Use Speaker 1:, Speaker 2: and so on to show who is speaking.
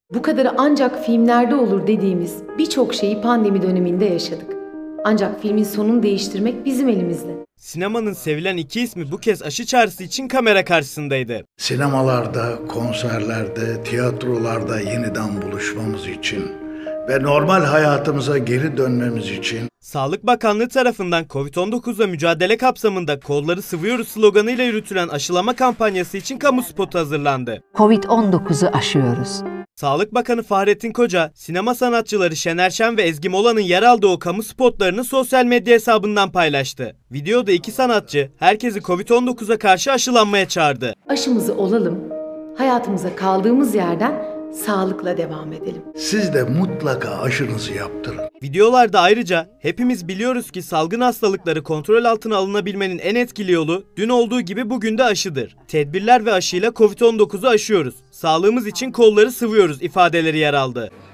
Speaker 1: Bu kadarı ancak filmlerde olur dediğimiz birçok şeyi pandemi döneminde yaşadık. Ancak filmin sonunu değiştirmek bizim elimizde.
Speaker 2: Sinemanın sevilen iki ismi bu kez aşı çağrısı için kamera karşısındaydı.
Speaker 3: Sinemalarda, konserlerde, tiyatrolarda yeniden buluşmamız için ve normal hayatımıza geri dönmemiz için
Speaker 2: Sağlık Bakanlığı tarafından Covid-19'la mücadele kapsamında kolları sıvıyoruz sloganıyla yürütülen aşılama kampanyası için kamu spotu hazırlandı.
Speaker 4: Covid-19'u aşıyoruz.
Speaker 2: Sağlık Bakanı Fahrettin Koca, sinema sanatçıları Şener Şen ve Ezgi Mola'nın yer aldığı o kamu spotlarını sosyal medya hesabından paylaştı. Videoda iki sanatçı herkesi Covid-19'a karşı aşılanmaya çağırdı.
Speaker 1: Aşımızı olalım, hayatımıza kaldığımız yerden sağlıkla devam edelim.
Speaker 3: siz de mutlaka aşınızı yaptırın.
Speaker 2: Videolarda ayrıca hepimiz biliyoruz ki salgın hastalıkları kontrol altına alınabilmenin en etkili yolu dün olduğu gibi bugün de aşıdır. Tedbirler ve aşıyla Covid-19'u aşıyoruz. Sağlığımız için kolları sıvıyoruz ifadeleri yer aldı.